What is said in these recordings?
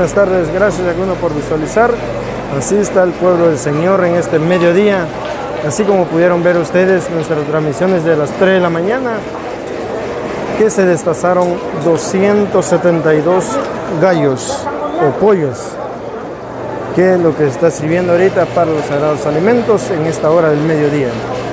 buenas tardes, gracias a alguno por visualizar. Así está el pueblo del Señor en este mediodía. Así como pudieron ver ustedes nuestras transmisiones de las 3 de la mañana, que se destazaron 272 gallos o pollos, que es lo que está sirviendo ahorita para los sagrados alimentos en esta hora del mediodía.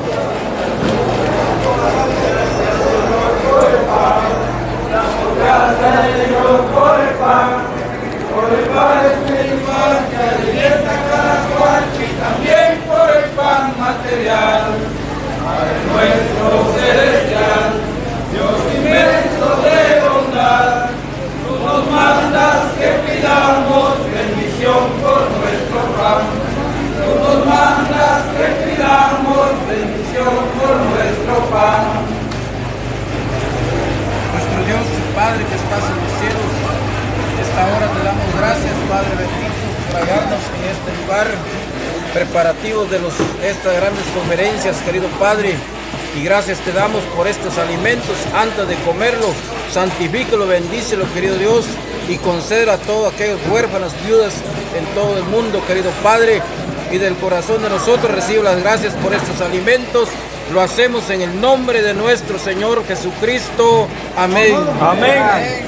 Nuestro Dios y Padre que estás en los cielos, esta hora te damos gracias, Padre bendito, por hallarnos en este lugar, preparativos de estas grandes conferencias, querido Padre, y gracias te damos por estos alimentos. Antes de comerlo, santifícalo, bendícelo, querido Dios, y concede a todos aquellos huérfanos, viudas en todo el mundo, querido Padre, y del corazón de nosotros recibe las gracias por estos alimentos. Lo hacemos en el nombre de nuestro Señor Jesucristo. Amén. Amén.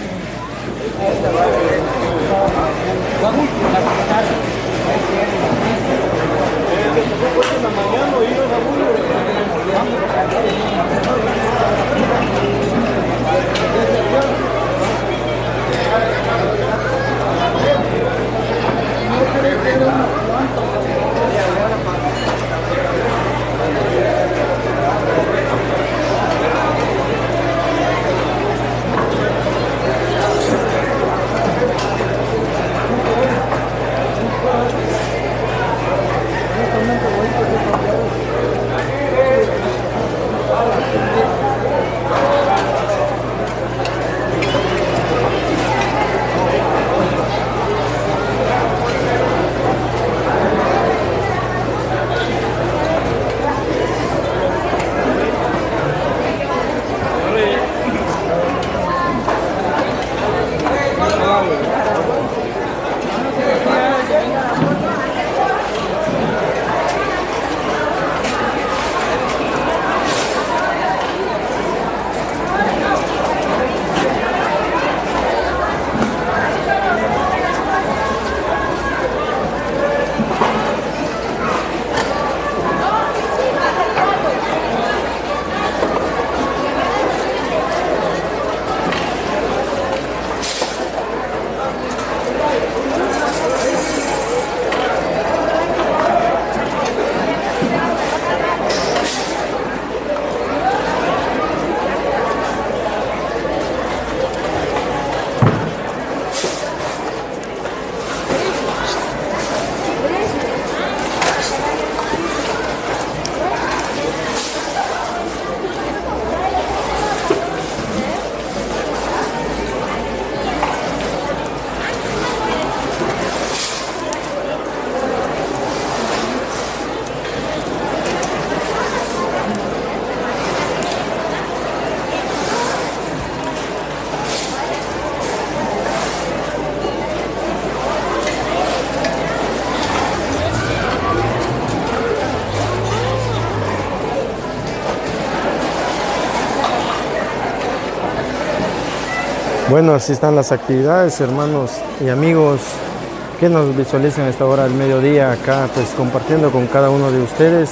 Bueno, así están las actividades, hermanos y amigos que nos visualizan a esta hora del mediodía acá, pues compartiendo con cada uno de ustedes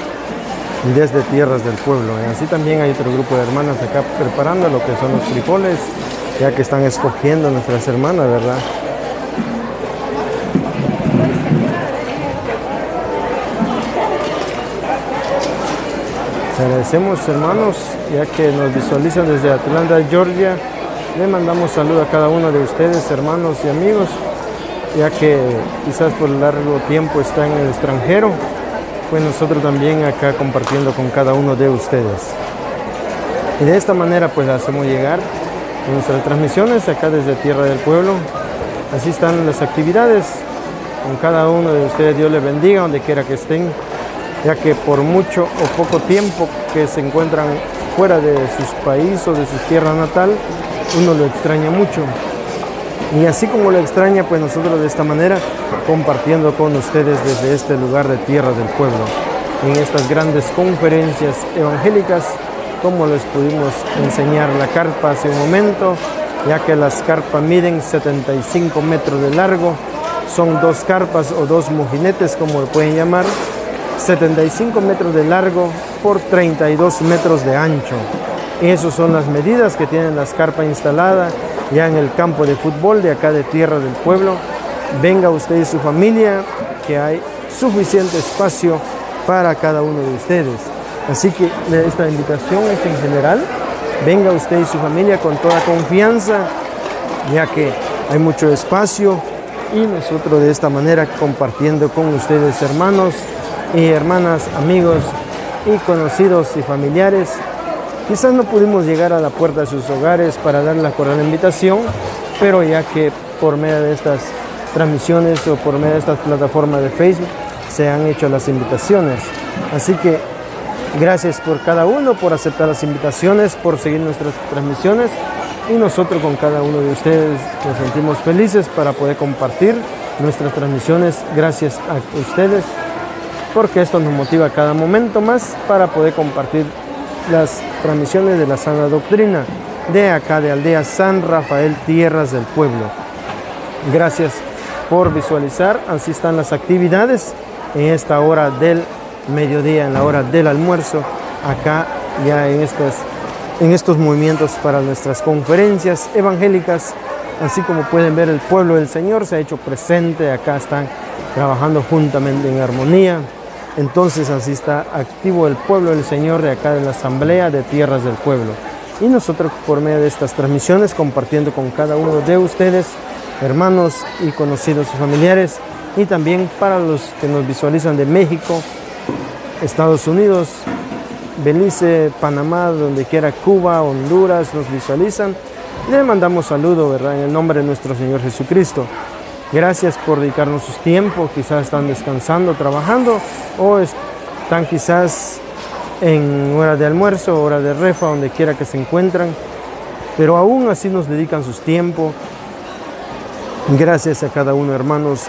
desde tierras del pueblo. Y así también hay otro grupo de hermanas acá preparando lo que son los frijoles, ya que están escogiendo nuestras hermanas, ¿verdad? Les agradecemos, hermanos, ya que nos visualizan desde Atlanta, Georgia. Le mandamos saludo a cada uno de ustedes, hermanos y amigos, ya que quizás por largo tiempo está en el extranjero, pues nosotros también acá compartiendo con cada uno de ustedes. Y de esta manera pues hacemos llegar nuestras transmisiones acá desde Tierra del Pueblo. Así están las actividades con cada uno de ustedes. Dios les bendiga donde quiera que estén, ya que por mucho o poco tiempo que se encuentran fuera de sus países o de su tierra natal, uno lo extraña mucho. Y así como lo extraña, pues nosotros de esta manera compartiendo con ustedes desde este lugar de Tierras del Pueblo, en estas grandes conferencias evangélicas, como les pudimos enseñar la carpa hace un momento, ya que las carpas miden 75 metros de largo, son 2 carpas o 2 mojinetes, como lo pueden llamar, 75 metros de largo por 32 metros de ancho. Esas son las medidas que tienen las carpas instaladas ya en el campo de fútbol de acá de Tierra del Pueblo. Venga usted y su familia, que hay suficiente espacio para cada uno de ustedes. Así que esta invitación es en general. Venga usted y su familia con toda confianza, ya que hay mucho espacio y nosotros de esta manera compartiendo con ustedes, hermanos y hermanas, amigos y conocidos y familiares. Quizás no pudimos llegar a la puerta de sus hogares para dar la cordial invitación, pero ya que por medio de estas transmisiones o por medio de estas plataformas de Facebook se han hecho las invitaciones. Así que gracias por cada uno, por aceptar las invitaciones, por seguir nuestras transmisiones, y nosotros con cada uno de ustedes nos sentimos felices para poder compartir nuestras transmisiones. Gracias a ustedes, porque esto nos motiva cada momento más para poder compartir las transmisiones de la sana doctrina de acá de Aldea San Rafael, Tierras del Pueblo. Gracias por visualizar. Así están las actividades en esta hora del mediodía, en la hora del almuerzo, acá ya en estos movimientos para nuestras conferencias evangélicas. Así como pueden ver, el pueblo del Señor se ha hecho presente, acá están trabajando juntamente en armonía. Entonces así está activo el pueblo del Señor de acá de la Asamblea de Tierras del Pueblo. Y nosotros por medio de estas transmisiones compartiendo con cada uno de ustedes, hermanos y conocidos y familiares, y también para los que nos visualizan de México, Estados Unidos, Belice, Panamá, donde quiera, Cuba, Honduras, nos visualizan. Les mandamos saludo, ¿verdad? En el nombre de nuestro Señor Jesucristo. Gracias por dedicarnos sus tiempos. Quizás están descansando, trabajando, o están quizás en hora de almuerzo, hora de refa, donde quiera que se encuentran. Pero aún así nos dedican sus tiempos. Gracias a cada uno, hermanos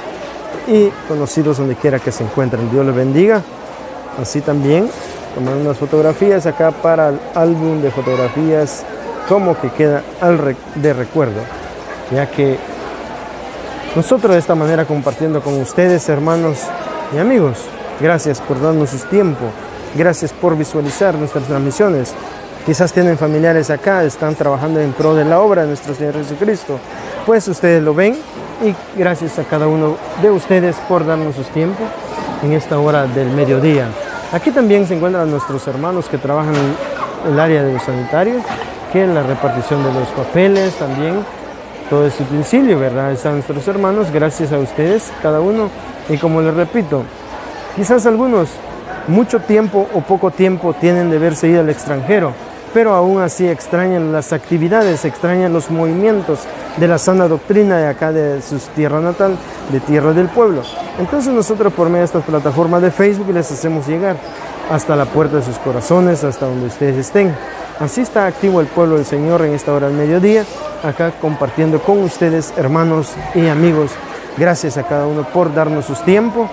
y conocidos donde quiera que se encuentren. Dios les bendiga. Así también tomar unas fotografías acá para el álbum de fotografías, como que queda de recuerdo, ya que nosotros de esta manera compartiendo con ustedes, hermanos y amigos. Gracias por darnos sus tiempos, gracias por visualizar nuestras transmisiones. Quizás tienen familiares acá, están trabajando en pro de la obra de nuestro Señor Jesucristo, pues ustedes lo ven, y gracias a cada uno de ustedes por darnos sus tiempos en esta hora del mediodía. Aquí también se encuentran nuestros hermanos que trabajan en el área de los sanitarios, que en la repartición de los papeles también, todo ese utensilio, ¿verdad? Están nuestros hermanos, gracias a ustedes, cada uno. Y como les repito, quizás algunos mucho tiempo o poco tiempo tienen de verse ir al extranjero, pero aún así extrañan las actividades, extrañan los movimientos de la sana doctrina de acá de su tierra natal, de Tierra del Pueblo. Entonces nosotros por medio de estas plataformas de Facebook les hacemos llegar hasta la puerta de sus corazones, hasta donde ustedes estén. Así está activo el pueblo del Señor en esta hora del mediodía, acá compartiendo con ustedes, hermanos y amigos. Gracias a cada uno por darnos sus tiempos.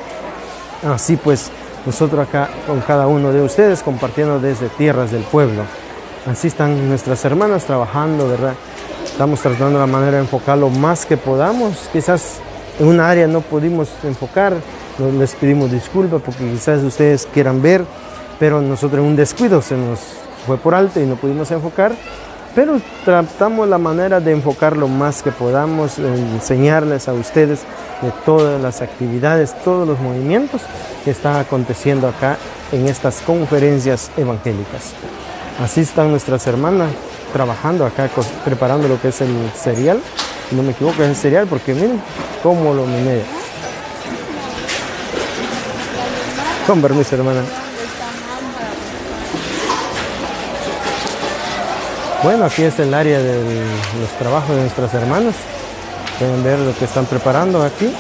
Así pues, nosotros acá con cada uno de ustedes compartiendo desde Tierras del Pueblo. Así están nuestras hermanas trabajando, ¿verdad? Estamos tratando la manera de enfocar lo más que podamos. Quizás en una área no pudimos enfocar, les pedimos disculpas porque quizás ustedes quieran ver, pero nosotros en un descuido se nos fue por alto y no pudimos enfocar. Pero tratamos la manera de enfocar lo más que podamos, enseñarles a ustedes de todas las actividades, todos los movimientos que están aconteciendo acá en estas conferencias evangélicas. Así están nuestras hermanas trabajando acá, preparando lo que es el cereal. No me equivoco, es el cereal, porque miren cómo lo menea. Con permiso, hermana. Bueno, aquí es el área de los trabajos de nuestras hermanas. Pueden ver lo que están preparando aquí.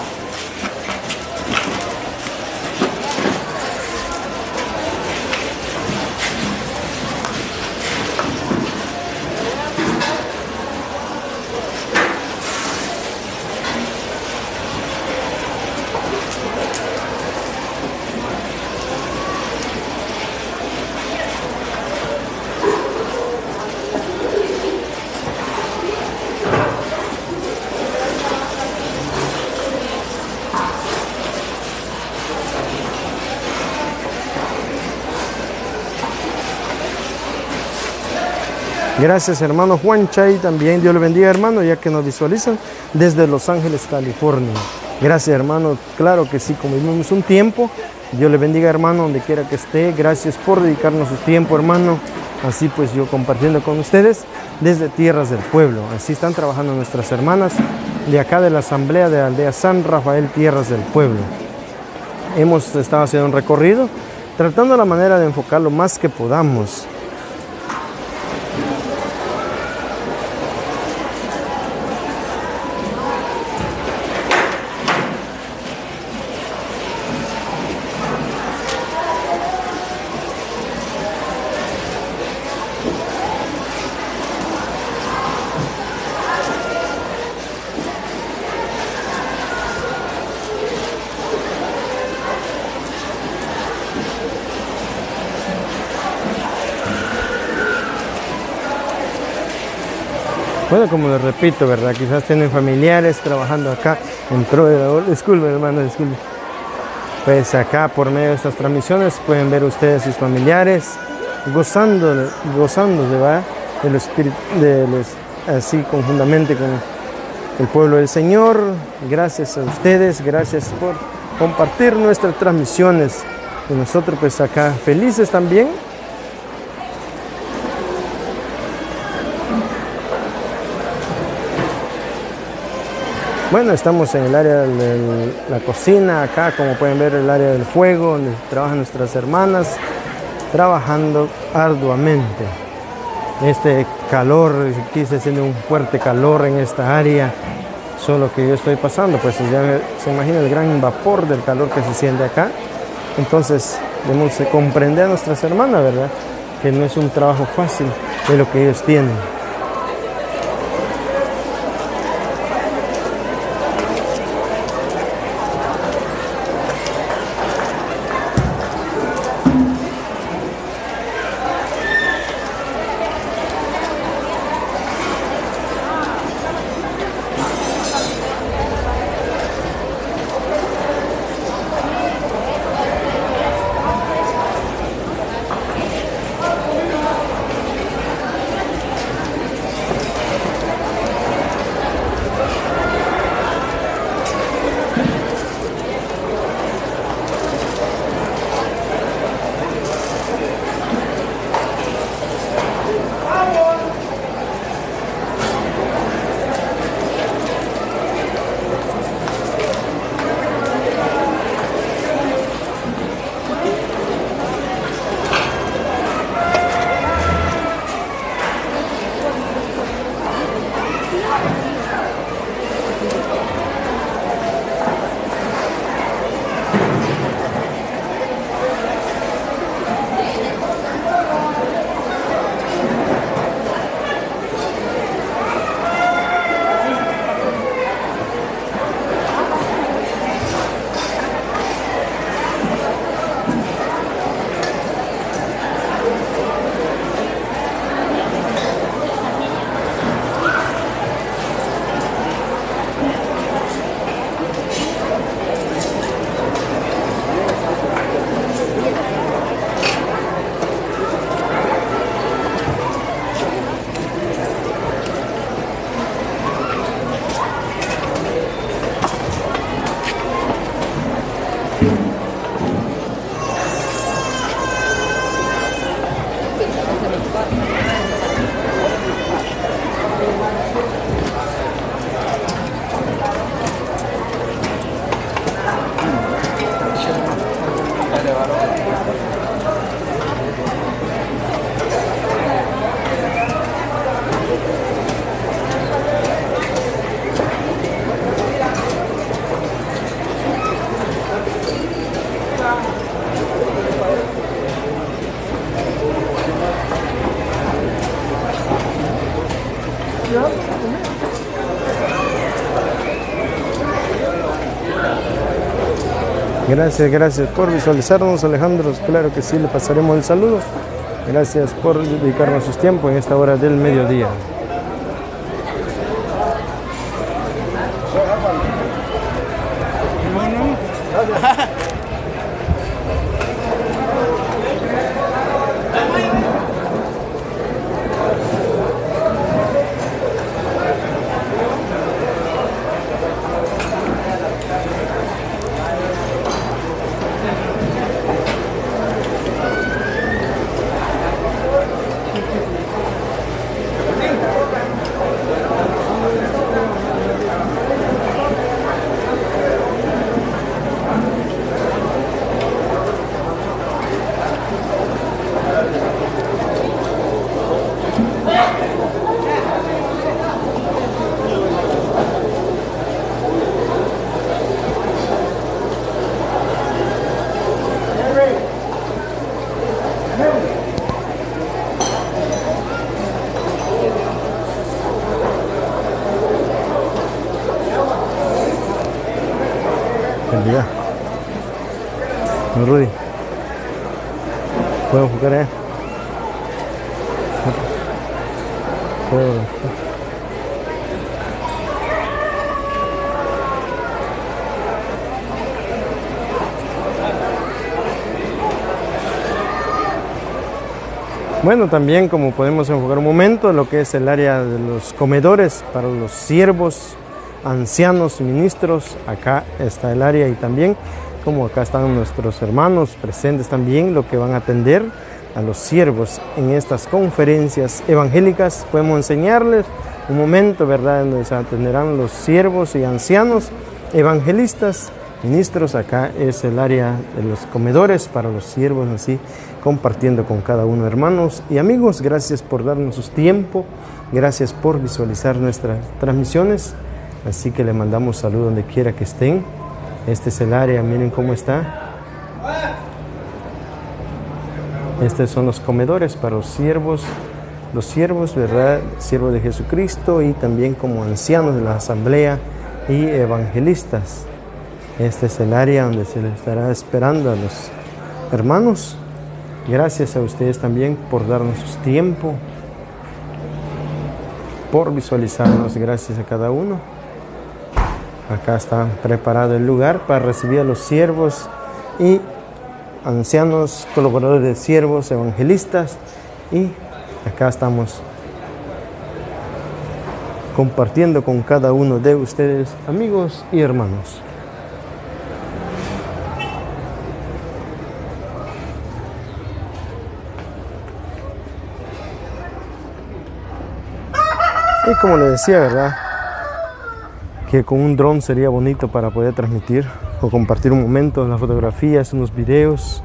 Gracias, hermano Juan Chay, también Dios le bendiga, hermano, ya que nos visualizan desde Los Ángeles, California. Gracias, hermano, claro que sí, como vivimos un tiempo, Dios le bendiga, hermano, donde quiera que esté. Gracias por dedicarnos su tiempo, hermano. Así pues yo compartiendo con ustedes desde Tierras del Pueblo. Así están trabajando nuestras hermanas de acá de la Asamblea de Aldea San Rafael, Tierras del Pueblo. Hemos estado haciendo un recorrido, tratando la manera de enfocar lo más que podamos. Bueno, como les repito, ¿verdad? Quizás tienen familiares trabajando acá en pro de la... Disculpe, hermano, disculpe. Pues acá por medio de estas transmisiones pueden ver ustedes sus familiares gozándose, ¿verdad? Del espíritu, así conjuntamente con el pueblo del Señor. Gracias a ustedes, gracias por compartir nuestras transmisiones. Y nosotros pues acá felices también. Bueno, estamos en el área de la cocina, acá como pueden ver el área del fuego, donde trabajan nuestras hermanas, trabajando arduamente. Este calor, aquí se siente un fuerte calor en esta área, solo que yo estoy pasando, pues ya se imagina el gran vapor del calor que se siente acá. Entonces debemos comprender a nuestras hermanas, ¿verdad? Que no es un trabajo fácil de lo que ellos tienen. Gracias por visualizarnos, Alejandro. Claro que sí, le pasaremos el saludo. Gracias por dedicarnos sus tiempos en esta hora del mediodía. Rudy. ¿Puedo enfocar allá? Bueno, también como podemos enfocar un momento, lo que es el área de los comedores para los siervos, ancianos, ministros, acá está el área y también como acá están nuestros hermanos presentes también, lo que van a atender a los siervos en estas conferencias evangélicas. Podemos enseñarles un momento, ¿verdad?, donde se atenderán los siervos y ancianos, evangelistas, ministros. Acá es el área de los comedores para los siervos, así compartiendo con cada uno. Hermanos y amigos, gracias por darnos su tiempo, gracias por visualizar nuestras transmisiones, así que le mandamos salud donde quiera que estén. Este es el área, miren cómo está. Estos son los comedores para los siervos, ¿verdad?, siervos de Jesucristo y también como ancianos de la asamblea y evangelistas. Este es el área donde se les estará esperando a los hermanos. Gracias a ustedes también por darnos su tiempo, por visualizarnos. Gracias a cada uno. Acá está preparado el lugar para recibir a los siervos y ancianos, colaboradores de siervos, evangelistas, y acá estamos compartiendo con cada uno de ustedes, amigos y hermanos. Y como les decía, ¿verdad?, que con un dron sería bonito para poder transmitir o compartir un momento, las fotografías, unos videos,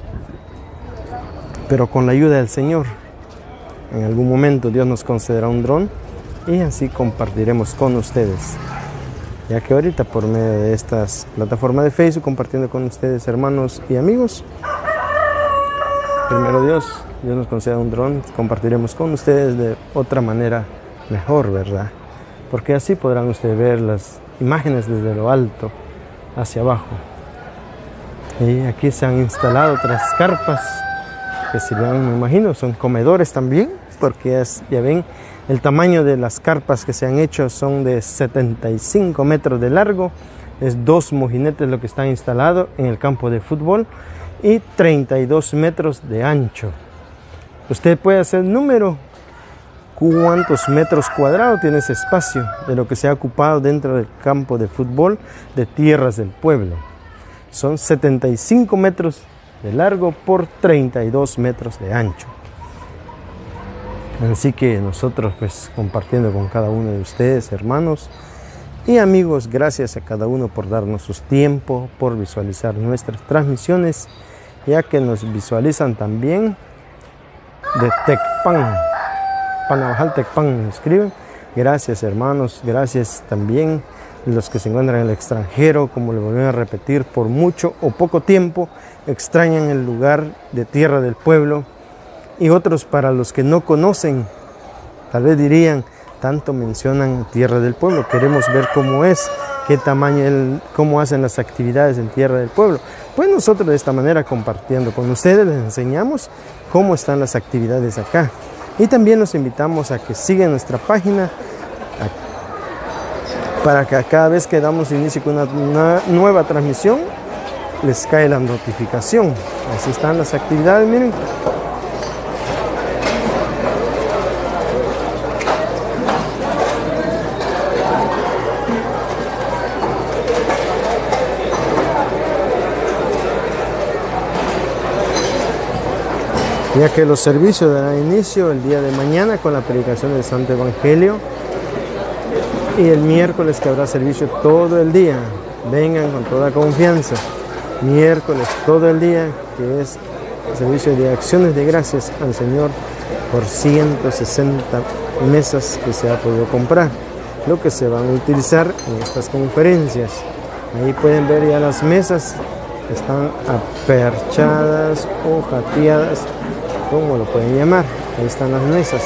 pero con la ayuda del Señor, en algún momento Dios nos concederá un dron y así compartiremos con ustedes, ya que ahorita por medio de estas plataformas de Facebook, compartiendo con ustedes, hermanos y amigos, primero Dios nos conceda un dron, compartiremos con ustedes de otra manera mejor, ¿verdad?, porque así podrán ustedes ver las imágenes desde lo alto hacia abajo. Y aquí se han instalado otras carpas que sirven, me imagino, son comedores también, porque ya ven, el tamaño de las carpas que se han hecho son de 75 metros de largo, es 2 mojinetes lo que está instalado en el campo de fútbol y 32 metros de ancho. Usted puede hacer el número, cuántos metros cuadrados tiene ese espacio de lo que se ha ocupado dentro del campo de fútbol de Tierras del Pueblo. Son 75 metros de largo por 32 metros de ancho. Así que nosotros, pues, compartiendo con cada uno de ustedes, hermanos y amigos, gracias a cada uno por darnos su tiempo, por visualizar nuestras transmisiones, ya que nos visualizan también de Tecpan, Panabajal, Tecpan, nos escriben. Gracias, hermanos, gracias también los que se encuentran en el extranjero, como le volvieron a repetir, por mucho o poco tiempo extrañan el lugar de Tierra del Pueblo, y otros para los que no conocen, tal vez dirían, tanto mencionan Tierra del Pueblo, queremos ver cómo es, qué tamaño, cómo hacen las actividades en Tierra del Pueblo. Pues nosotros de esta manera, compartiendo con ustedes, les enseñamos cómo están las actividades acá. Y también los invitamos a que sigan nuestra página para que cada vez que damos inicio con una nueva transmisión les cae la notificación. Así están las actividades, miren. Ya que los servicios darán inicio el día de mañana con la predicación del Santo Evangelio, y el miércoles que habrá servicio todo el día. Vengan con toda confianza. Miércoles todo el día, que es el servicio de acciones de gracias al Señor por 160 mesas que se ha podido comprar, lo que se van a utilizar en estas conferencias. Ahí pueden ver ya las mesas, están aperchadas o jateadas, como lo pueden llamar. Ahí están las mesas.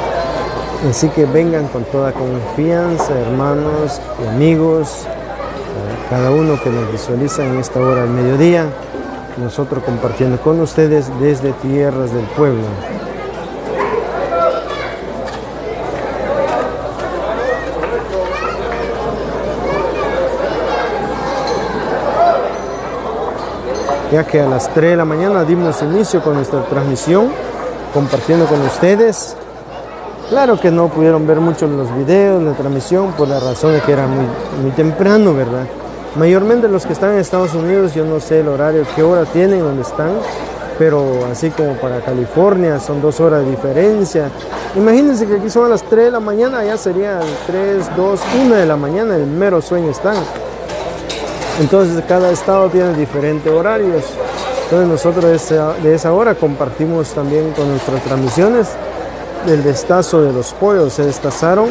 Así que vengan con toda confianza, hermanos y amigos, cada uno que nos visualiza en esta hora del mediodía, nosotros compartiendo con ustedes desde Tierras del Pueblo. Ya que a las 3 de la mañana dimos inicio con nuestra transmisión, compartiendo con ustedes. Claro que no pudieron ver mucho los videos, la transmisión, por la razón de que era muy temprano, ¿verdad? Mayormente los que están en Estados Unidos, yo no sé el horario, qué hora tienen, dónde están, pero así como para California son 2 horas de diferencia. Imagínense que aquí son a las 3 de la mañana, allá serían 3, 2, 1 de la mañana, el mero sueño están. Entonces cada estado tiene diferentes horarios. Entonces nosotros de esa hora compartimos también con nuestras transmisiones del destazo de los pollos. Se destazaron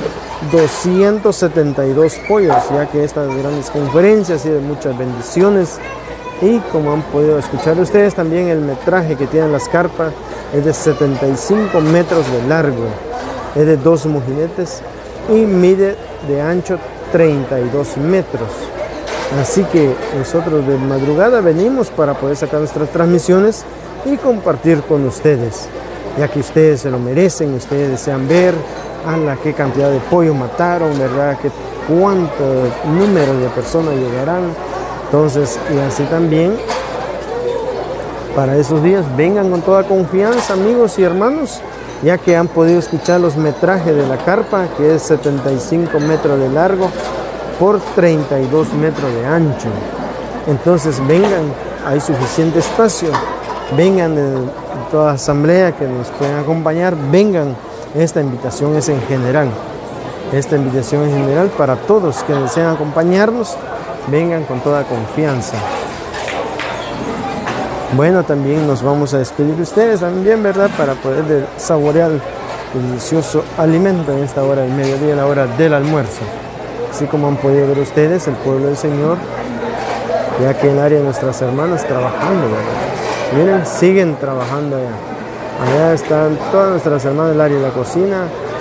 272 pollos, ya que estas grandes conferencias y de muchas bendiciones. Y como han podido escuchar ustedes, también el metraje que tienen las carpas es de 75 metros de largo, es de 2 mojinetes y mide de ancho 32 metros. Así que nosotros de madrugada venimos para poder sacar nuestras transmisiones y compartir con ustedes, ya que ustedes se lo merecen, ustedes desean ver qué cantidad de pollo mataron, ¿verdad? Cuánto número de personas llegarán. Entonces, y así también, para esos días, vengan con toda confianza, amigos y hermanos, ya que han podido escuchar los metrajes de la carpa, que es 75 metros de largo por 32 metros de ancho. Entonces vengan, hay suficiente espacio, vengan de toda asamblea que nos puedan acompañar, vengan. Esta invitación es en general, esta invitación en general para todos que desean acompañarnos, vengan con toda confianza. Bueno, también nos vamos a despedir de ustedes también, ¿verdad? Para poder saborear el delicioso alimento en esta hora del mediodía, la hora del almuerzo. Así como han podido ver ustedes, el pueblo del Señor, ya que en el área de nuestras hermanas trabajando, ¿verdad? Miren, siguen trabajando allá. Allá están todas nuestras hermanas del área de la cocina.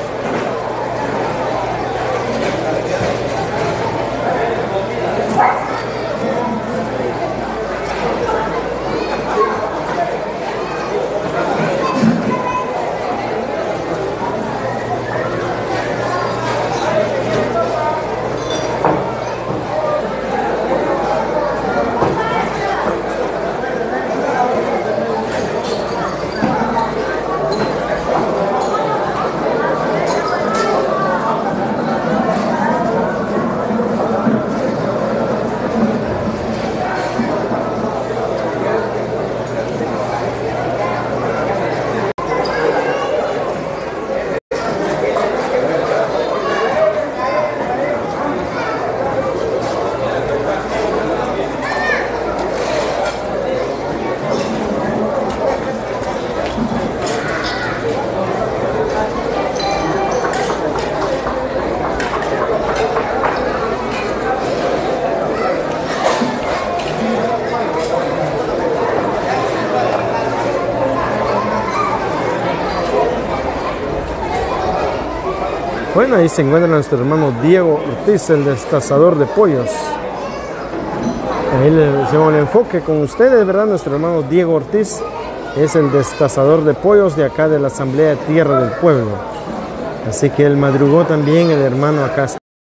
Bueno, ahí se encuentra nuestro hermano Diego Ortiz, el destazador de pollos. Ahí le hacemos el enfoque con ustedes, ¿verdad? Nuestro hermano Diego Ortiz es el destazador de pollos de acá de la Asamblea de Tierra del Pueblo. Así que él madrugó también, el hermano acá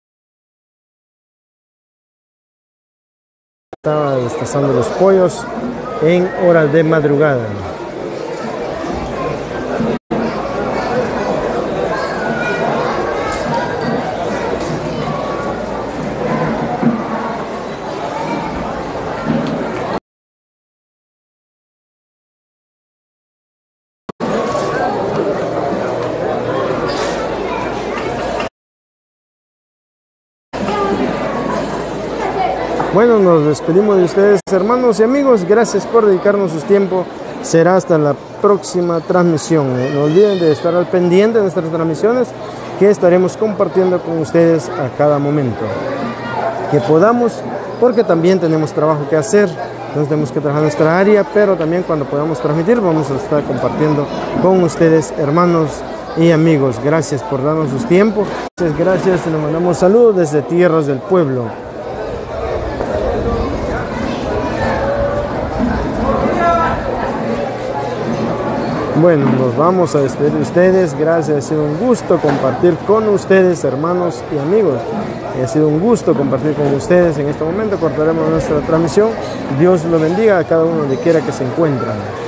estaba destazando los pollos en horas de madrugada. Bueno, nos despedimos de ustedes, hermanos y amigos. Gracias por dedicarnos su tiempo. Será hasta la próxima transmisión. No olviden de estar al pendiente de nuestras transmisiones que estaremos compartiendo con ustedes a cada momento que podamos, porque también tenemos trabajo que hacer. Entonces tenemos que trabajar en nuestra área, pero también cuando podamos transmitir vamos a estar compartiendo con ustedes, hermanos y amigos. Gracias por darnos su tiempo. Gracias y les mandamos saludos desde Tierras del Pueblo. Bueno, nos vamos a despedir de ustedes. Gracias, ha sido un gusto compartir con ustedes, hermanos y amigos. Ha sido un gusto compartir con ustedes. En este momento cortaremos nuestra transmisión. Dios lo bendiga a cada uno donde quiera que se encuentren.